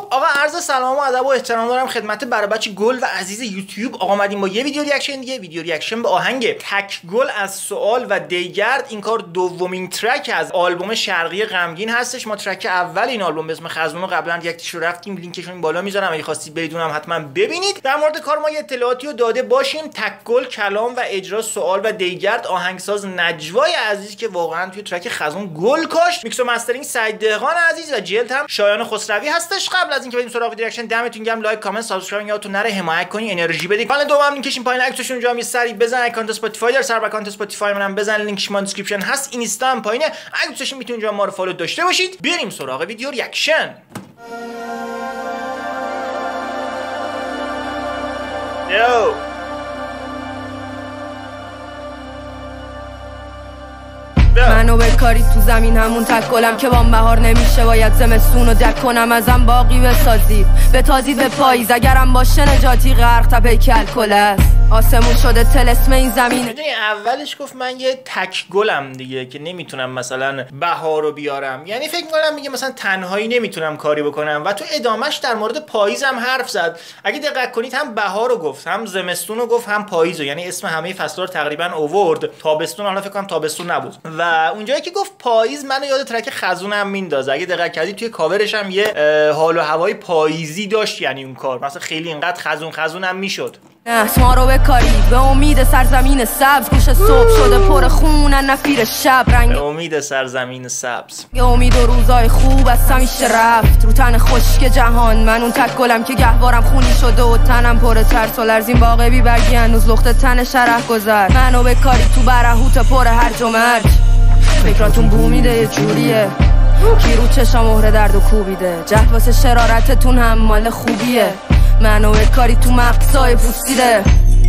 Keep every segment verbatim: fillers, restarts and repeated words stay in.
آقا عرض سلام و ادب و احترام دارم خدمت برابچه گل و عزیز یوتیوب. آقا اومدیم با یه ویدیو ریاکشن دیگه، ویدیو ریاکشن به آهنگ تک گل از سوال و دیگرد. این کار دومین ترک از آلبوم شرقی غمگین هستش. ما ترک اول این آلبوم به اسم خزون رو قبلا ریاکتش رو رفتیم، لینکشون این بالا میذارم، اگه خواستید برید اونم حتما ببینید. در مورد کار ما یه اطلاعاتی رو داده باشیم. تک گل کلام و اجرا سوال و دیگرد، آهنگساز نجوای عزیز که واقعا توی ترک خزون گل کاشت، میکس و مسترینگ سعید دهقان عزیز و جلد هم شایان خسروی هستش. قبل از اینکه بریم سراغ ریاکشن دمتون گرم، لایک کامنت سابسکرایب یادتون نره، حمایت کنین، انرژی بدین. کانال دوم لینکش این پایین عکسشون اونجا یه سری بزن. اکانت اسپاتیفای در سر اکانت اسپاتیفای منم بزن، لینکش ما دیسکریپشن هست. اینستا هم پایینه، اگه دوست داشتین میتونید اونجا ما رو فالو داشته باشید. بریم سراغ ویدیو ریاکشن. یو منو بکاری تو زمین همون تک گلم که بام بهار نمیشه، باید زمستون رو دک کنم ازم باقی بسازید بتازید به پاییز، اگرم باشه نجاتی غرق تا پیکل کل است آسمون شده طلسم این زمینه. میدونی اولش گفت من یه تک گلم دیگه که نمیتونم مثلا بهار رو بیارم، یعنی فکر میکنم میگه مثلا تنهایی نمیتونم کاری بکنم و تو ادامش در مورد پاییزم حرف زد. اگه دقت کنید هم بهار رو گفت، هم زمستون رو گفت، هم پاییز رو، یعنی اسم همه فصل‌ها رو تقریبا اوورد. تابستون حالا فکر کنم تابستون نبود و اونجایی که گفت پاییز منو یاد ترک خزونم میندازه. اگه دقت کردید توی کاورش هم یه حال و هوای پاییزی داشت، یعنی اون کار مثلا خیلی اینقدر خزون خزونم میشد. ما رو بکارید به امید سرزمین سبز، گوش صبح شده پر خونن نفیر شب رنگ، به امید سرزمین سبز، به امید و روزای خوب از همیشه رفت رو تن خشک جهان. من اون تک گلم که گهوارم خونی شده و تنم پر ترس و لرزین باقی بی برگی هنوز لخت تن شرح گذر. منو بکارید تو برهوت پر هرج و مرج، فکراتون بو میده یه جوریه کی رو چشا مهر درد و کوبیده، جهد واسه شرارتتون هم مال خوبیه. منو کاری تو مقصای پوسیده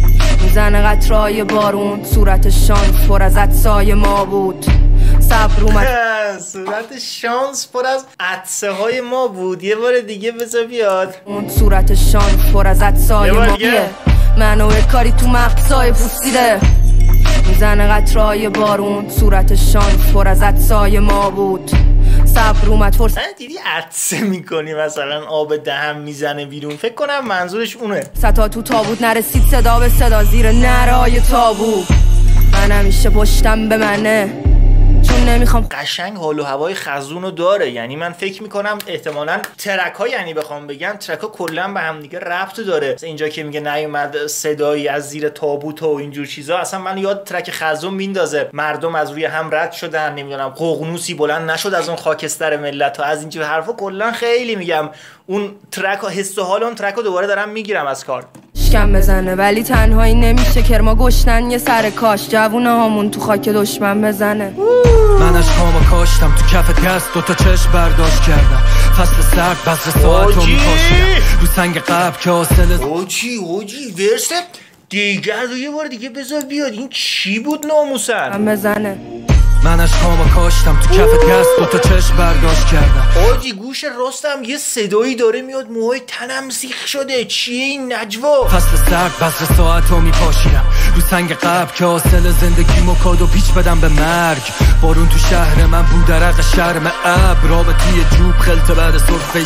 میزنه قطرهای بارون، صورت شانس پر از عطسای ما بود. صبر اومد صورت شانس پر از عطسه های ما بود. یه بار دیگه بذار بیاد. اون صورت شانس پر از عطسای ما بیه. منو کاری تو مقصای پوسیده میزنه قطرهای بارون، صورت شانس پر از عطسای ما بود. صبر اومد فرصت. دیدی عطسه میکنی مثلا آب دهن میزنه بیرون، فکر کنم منظورش اونه. ستا تو تابوت نرسید صدا به صدا زیر نرای تابو، من همیشه پشتم به منه چون نمیخوام. قشنگ حال و هوای خزونو داره، یعنی من فکر میکنم احتمالاً ترک ها، یعنی بخوام بگم ترک ها کلا به هم دیگه ربط داره. اینجا که میگه نیومد صدایی از زیر تابوت و اینجور چیزا، اصلا من یاد ترک خزون میندازه. مردم از روی هم رد شدن، نمیدونم ققنوسی بلند نشد از اون خاکستر ملت ها، از اینجور حرفا کلا خیلی میگم اون ترک ها، حس و حال اون ترک ها دوباره دارم میگیرم از کار. شکم بزنه ولی تنهایی نمیشه، کرما گشتن یه سر کاش جوونه هامون تو خاک دشمن بزنه. من اشکامو کاشتم تو کف دست، دوتا چشم برداشت کردم، فصل سرد بذر ساعتو میپاشیدم رو سنگ قبل که حاصل اوجی اوجی ورس دیگر رو یه بار دیگه بذار بیاد. این چی بود ناموسن؟ من بزنه من اشکامو کاشتم تو کف دست، دوتا چشم برداشت کردم. آجی گوش راستم یه صدایی داره میاد، موهای تنم سیخ شده. چیه این نجوا؟ فصل سرد بذر ساعتو میپاشیدم رو سنگ قبل که حاصل زندگیمو کادو پیچ بدم به مرگ. بارون تو شهر من بود درق شرم ابر، رابطی جوب خلط بعد سرفه.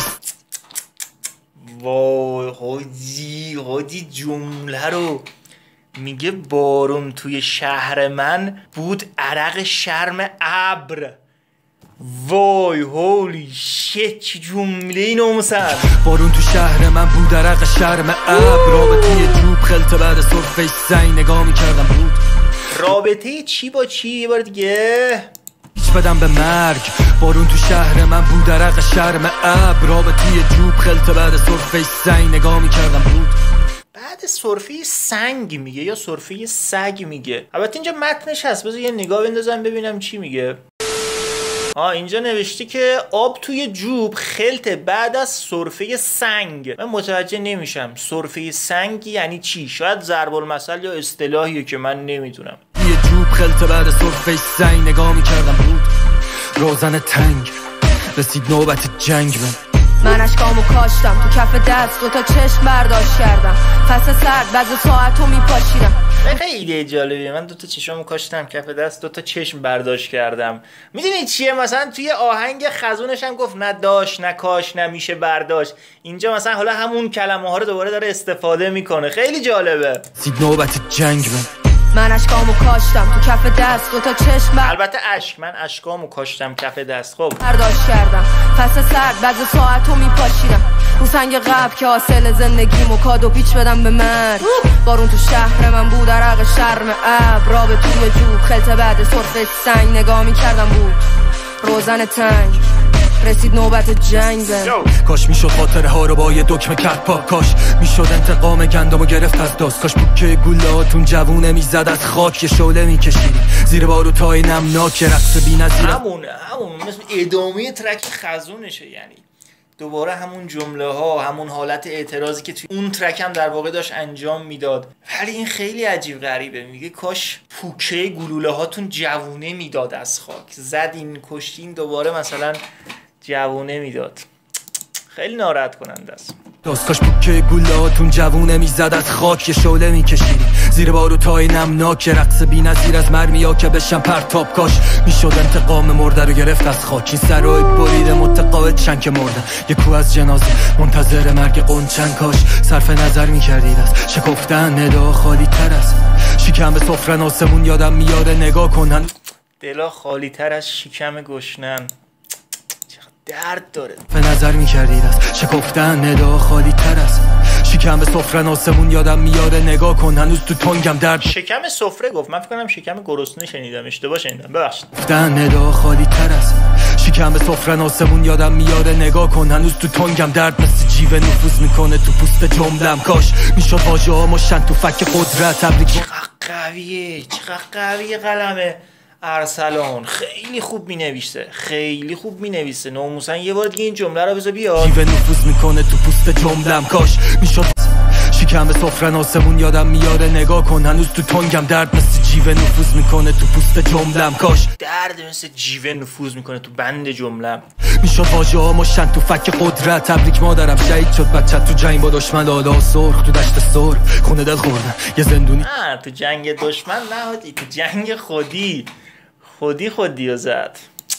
وای حاجی حاجی جمله رو میگه بارون توی شهر من بود عرق شرم ابر. وای هولی شت، چه جمله ای ناموسن. بارون تو شهر من بود عرق شرم ابر، رابطه جوب خلط بعد سرفه سنگ نگاه میکردم بود. رابطه چی با چی؟ یه بار دیگه پیچ بدم به مرگ. بارون تو شهر من بود عرق شرم ابر، رابطه جوب خلط بعد سرفه سنگ نگاه میکردم بود. بعد سرفه سنگ میگه یا سرفه سگ میگه؟ البته اینجا متنش هست، بذار یه نگاه بندازم ببینم چی میگه. آه اینجا نوشته که آب توی جوب خلط بعد از سرفه سنگ. من متوجه نمیشم سرفه سنگ یعنی چی؟ شاید ضرب المثل یا اصطلاحیه که من نمیدونم. یه جوب خلط بعد سرفه سنگ نگاه میکردم بود. روزن تنگ رسید نوبت جنگ من، من اشکامو کاشتم تو کف دست دو تا چشم برداشت کردم فصل سرد بعض ساعتو میپاشیدم. خیلی ایده جالبیه. من دو تا چشمو کاشتم کف دست دو تا چشم برداشت کردم. میدونی چیه؟ مثلا توی آهنگ خزونش هم گفت نه داش نه کاش نه میشه برداشت. اینجا مثلا حالا همون کلمه ها رو دوباره داره استفاده میکنه. خیلی جالبه. سید نوبت جنگ من من اشکامو کاشتم تو کف دست دو تا چشم بر... البته اشک من اشکامو کاشتم کف دست. خب برداشت کردم فصل سرد بعض ساعتو میپاشیدم رو سنگ قبل که حاصل زندگیمو کادو پیچ بدم به مرگ. بارون تو شهر من بود عرق شرم ابر را به توی جوب خلط بعد سرخ سنگ نگاه میکردم بود روزن تنگ رسید نوبت جنگ بهم. کاش میشد خاطره ها رو با یه دکمه کرد پاک. کاش میشد انتقام گندمو گرفت از داست. کاش بوکه گولاتون جوونه میزد از خاک. یه شعله میکشیدی زیر باروتای نمناک رقص بی‌نظیر. همون همون مثل ادامه ترک خزونشه. یعنی دوباره همون جمله ها همون حالت اعتراضی که توی اون ترک هم در واقع داشت انجام میداد. ولی این خیلی عجیب غریبه. میگه کاش پوکه گلوله هاتون جوونه میداد از خاک. زدین کشتین دوباره مثلا جوونه میداد. خیلی ناراحت کننده است. داست کاش بوکه گلاتون جوونه میزد از خاک. یه شعله میکشیدی زیر باروتای نمناک رقص بی‌نظیر از مرمیا که بشم پرتاب. کاش میشد انتقام مرده رو گرفت از خاک. این سرای بریده متقاعد چنگ مرده یه کو از جنازه منتظر مرگ قنچن. کاش صرف نظر میکردید از شکفتن ندا خالی تر است شکم به سفره آسمون یادم میاره نگاه کنن دلا خالی تر از شکم گشنم. درد داره. به نظر میکردید از شکفتن ندا خالی تر است شکم به سفره آسمون یادم میاره نگاه کن هنوز تو تنگم درد. شکم سفره گفت. من فکر کنم شکم گرسنه شنیدم. اشتباه شنیدم. ببخشید. شکفتن ندا خالی تر است شکم به سفره آسمون یادم میاره نگاه کن هنوز تو تنگم درد مثل جیوه نفوذ میکنه تو پوست جملم. کاش میشد واژه ها مشن تو فک قدرت. تبریک. چقدر قویه چقدر قویه قلمه ارسلان. خیلی خوب مینویسه. خیلی خوب مینویسه. ناموسن یه بار دیگه این جمله رو بذار بیاد. جیوه نفوذ میکنه تو پوست جملم. کاش میشد شکم به سفره آسمون یادم میاره نگاه کن هنوز تو تنگم درد مثل جیوه نفوذ میکنه تو پوست جملم. کاش درد مثل جیوه نفوذ میکنه تو بند جملم. میشد واژه ها مشن تو فک قدرت. تبریک مادرم شهید شد بچت تو جنگ با دشمن. لالا سرخ تو دشت سر خونه دل خوردن یه زندونی. نه تو جنگ دشمن نه حاجی. تو جنگ خودی خودی خودی رو زد.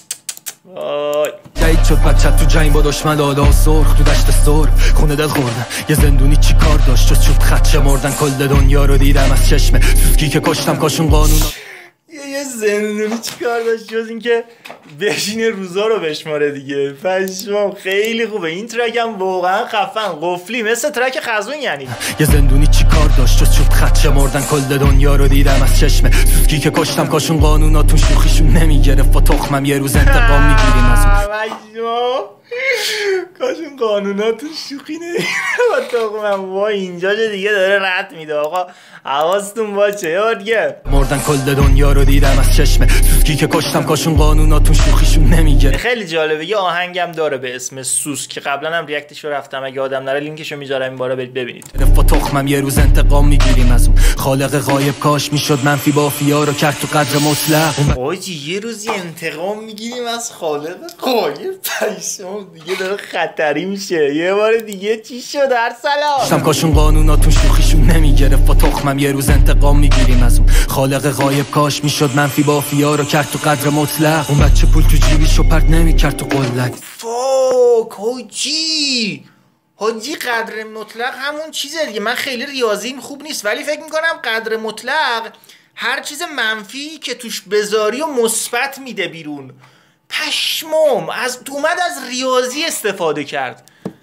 وای شهید شد بچت تو جنگ با دشمن. لالا سرخ تو دشت سر خونه دل خوردن یه زندونی چی کار داشت جز شد خدشه مردن. کل دنیا رو دیدم از چشم سوسکی که کشتم. کاشون قانون یه زندونی چی کار داشت جز اینکه بشینه روزا رو بشماره دیگه. پشمام خیلی خوبه. این ترک هم واقعا خفن قفلی مثل ترک خزون. یعنی یه زندونی چی کار داشت جز شد خدشه مردن. کل دنیا رو دیدم از چشم سوسکی که کشتم. کاشون قانوناتون شوخیشون نمیگرفت با تخمم یه روز انتقام میگیریم از اون. کاشون قانوناتون شوخی نمیگیره با تخمم. وای اینجا جا دیگه داره رد میده. آقا حواستون باشه. یا دیگه مردن کل دنیا رو دیدم از چشم سوسکی که کشتم. کاشون قانوناتون شوخیشون نمیگیره. خیلی جالبه. یه آهنگم داره به اسم سوسک که قبلا هم ریاکتشو رفتم. اگه آدم نره لینکشو میذارم این بارا برید ببینید. با تخمم یه روز انتقام میگیریم از اون خالق غایب. کاش میشد منفی بافیا رو کرد تو قدر مطلق. آجی یه روزی انتقام میگیریم از خالق غایب. پشمام دیگه داره خطری میشه. یه بار دیگه چی شد ارسلان؟ کاشون قانوناتون شوخیشون نمیگرفت با تخمم یه روز انتقام میگیریم از اون خالق غایب. کاش میشد منفی بافیا رو کرد تو قدر مطلق. اون بچه پول تو جیبیشو پرت نمیکرد تو قلک. فاک حاجی حاجی قدر مطلق همون چیزه دیگه. من خیلی ریاضیم خوب نیست ولی فکر میکنم قدر مطلق هر چیز منفی که توش بذاری و مثبت میده بیرون. پشمام از اومد از ریاضی استفاده کرد.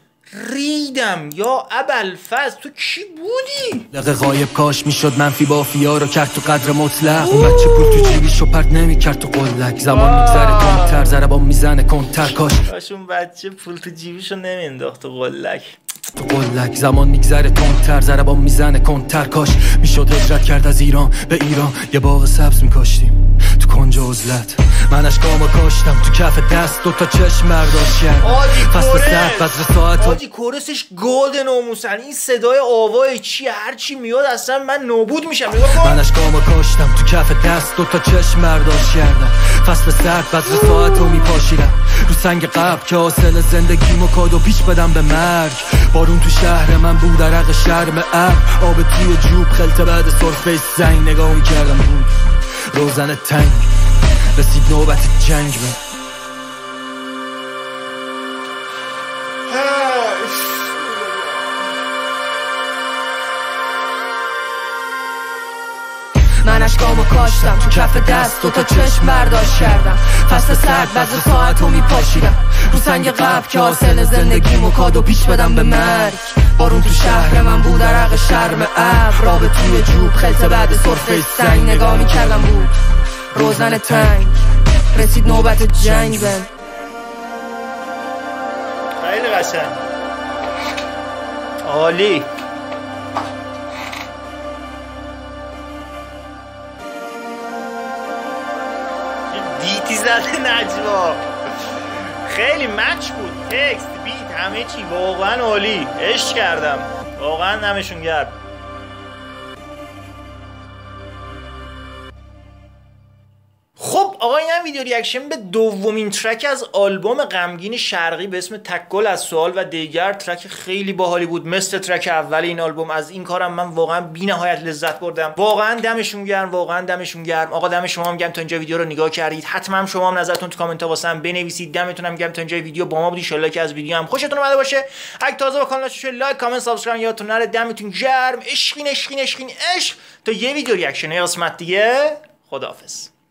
ریدم یا ابوالفضل تو کی بودی؟ لقه غایب. کاش میشد منفی بافیا رو کرد تو قدر مطلق. اون بچه پول تو جیبیشو پرت نمیکرد تو قلک. زمان میگذره تندتر ضربان میزنه کنتر. کاش کاش اون بچه پول تو جیبیشو نمینداخت تو قلک. تو قلک زمان میگذره تندتر ضربان میزنه کنتر. کاش میشد هجرت کرد از ایران به ایران. یه باغ سبز میکاشتیم تو کنج عزلت. من اشکامو کاشتم تو کف دست دو تا چشم برداشت کردم. فصل سرد بذر ساعت. آجی کورسش گلد ناموسن. این صدای آوای چی هرچی میاد اصلا من نابود میشم. من اشکامو کاشتم تو کف دست دو تا چشم برداشت کردم. فصل سرد بذر ساعت رو میپاشیدم رو سنگ قبل که حاصل زندگیمو کادو پیچ بدم به مرگ. بارون تو شهر من بود عرق شرم ابر، آب توی جوب خلطه بعد سرفه سنگ. نگاه میکردم بود روزن تنگ، رسید نوبت جنگ به من اشکامو کاشتم تو کف دست، دوتا چشم برداشت کردم. فصل سرد بعد ساعتو میپاشیدم رو سنگ قبل که حاصل زندگیمو کادو پیچ بدم به مرگ. بارون تو شهر من بود عرق شرم ابر، آب توی جوب خلطه بعد سرفه سنگ. نگاه میکردم بود روزن تنگ، رسید نوبت جنگ بهم. خیلی قشنگ، عالی. بیتی زده نجوا، خیلی مچ بود، تکست بیت همه چی واقعا عالی. عشق کردم واقعا، نمشون گرد. خب آقا این هم ویدیو ریاکشن به دومین ترک از آلبوم غمگین شرقی به اسم تک گل از سوال و دیگر. ترک خیلی باحالی بود مثل ترک اول این آلبوم. از این کارم من واقعا بی‌نهایت لذت بردم. واقعا دمشون گرم، واقعا دمشون گرم. آقا دم شما هم گرم تا اینجا ویدیو رو نگاه کردید. حتما هم شما هم نظرتون تو کامنت ها واسم بنویسید. دمتون هم گرم تا اینجا ویدیو با ما بودید. ان شاء الله که از ویدیو هم خوشتون اومده باشه. اگه تازه با کانال شده لایک کامنت سابسکرایب یادتون نره. دمتون گرم. عشقین عشقین عشقین عشق تا یه ویدیو ریاکشن قسمت دیگه. خداحافظ.